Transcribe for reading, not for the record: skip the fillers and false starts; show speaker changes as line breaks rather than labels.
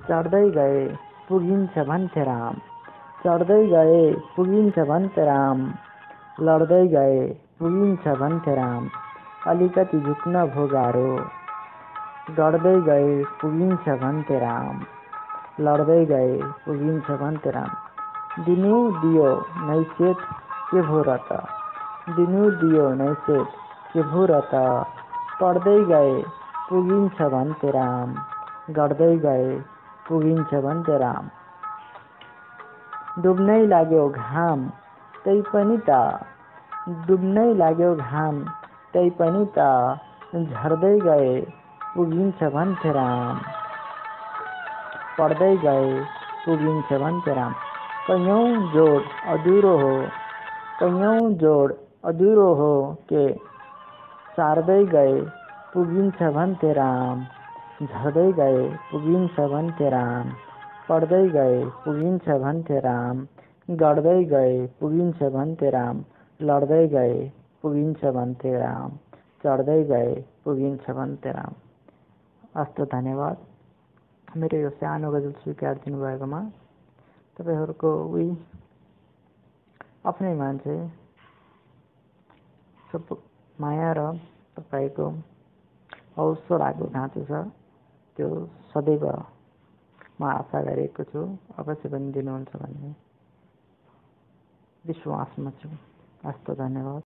चढ्दै गए पुगिन्छ भन्थे राम। चढ्दै गए पुगिन्छ भन्थे राम। लड्दै गए पुगिन्छ भन्थे राम। अलिकति झुक्न भो गाह्रो। गड्दै गए पुगिन्छ भन्थे राम। लड्दै गए पुगिन्छ भन्थे राम। दिनु दियो नैसेत के भो र त। दिनु दियो नैसेत के भो र त। पढ्दै गए पुगिन्छ भन्थे राम। गड्दै गए पुगिन्छ भन्थे राम। डुब्नै लाग्यो घाम तै पनि त। डुब्नै लाग्यो घाम तै पनि त। झर्दै गए पुगिन्छ भन्थे राम। पढ्दै गए पुगिन्छ भन्थे राम। कैयौँ जोड अधुरो हो। कैयौँ जोड अधुरो हो के। सार्दै गए पुगिन्छ भन्थे राम। झर्दै गए पुगिन्छ भन्थे राम। पढ्दै गए पुगिन्छ भन्थे राम। गड्दै गए पुगिन्छ भन्थे राम। लड्दै गए पुगिन्छ भन्थे राम। चढ्दै गए पुगिन्छ भन्थे राम। हस्त धन्यवाद मेरो यो सानो गजल स्वीकार दिनुभएकोमा। तपाईहरुको उही आफ्नै मान्छे सब माया र तपाईको हौसलाको खाँचो छ त्यो सदैव म आशा गरेको छु अवश्य पनि दिनुहुन्छ भन्ने विश्वासमा छु। हस्त धन्यवाद।